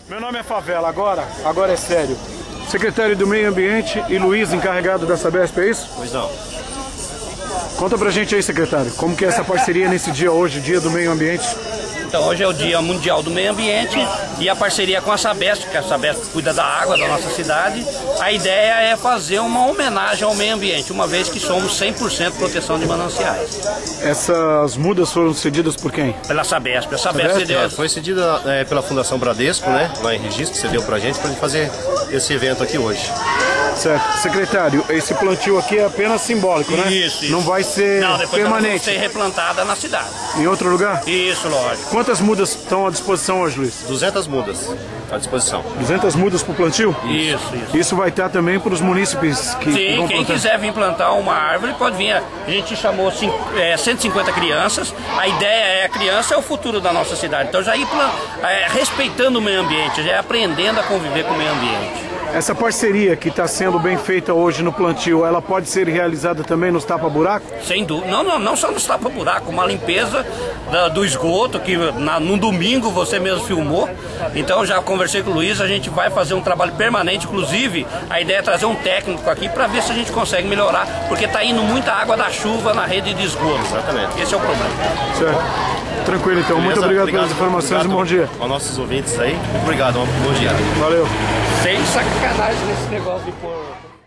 Meu nome é Favela, agora é sério. Secretário do Meio Ambiente e Luiz, encarregado da Sabesp, é isso? Pois não. Conta pra gente aí, secretário, como que é essa parceria nesse dia hoje, Dia do Meio Ambiente? Então, hoje é o Dia Mundial do Meio Ambiente e a parceria com a Sabesp, que a Sabesp cuida da água da nossa cidade. A ideia é fazer uma homenagem ao meio ambiente, uma vez que somos 100% proteção de mananciais. Essas mudas foram cedidas por quem? Pela Sabesp. A Sabesp deu... Foi cedida pela Fundação Bradesco, né? Lá em Registro, que cedeu pra gente fazer esse evento aqui hoje. Certo. Secretário, esse plantio aqui é apenas simbólico, né? Isso. Não vai ser permanente. Vai ser replantada na cidade. Em outro lugar? Isso, lógico. Quantas mudas estão à disposição hoje, Luiz? 200 mudas à disposição. 200 mudas para o plantio? Isso. Isso vai estar também para os munícipes que Sim, vão quem plantar. quiser vir plantar uma árvore pode vir. A gente chamou 150 crianças. A ideia é a criança é o futuro da nossa cidade. Então já ir respeitando o meio ambiente, já ir aprendendo a conviver com o meio ambiente. Essa parceria que está sendo bem feita hoje no plantio, ela pode ser realizada também nos tapa-buraco? Sem dúvida. Não só nos tapa-buraco, uma limpeza do esgoto, que no domingo você mesmo filmou. Então já conversei com o Luiz, a gente vai fazer um trabalho permanente, inclusive a ideia é trazer um técnico aqui para ver se a gente consegue melhorar, porque está indo muita água da chuva na rede de esgoto. Exatamente. Esse é o problema. Certo. Tranquilo então, Beleza? muito obrigado pelas informações e bom dia. Aos nossos ouvintes aí, muito obrigado, bom dia. Valeu. Sem sacanagem nesse negócio de pôr...